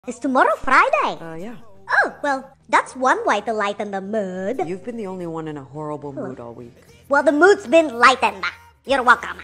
Is tomorrow Friday? Yeah. Oh, well, that's one way to lighten the mood. You've been the only one in a horrible mood all week. Well, the mood's been lightened. You're welcome.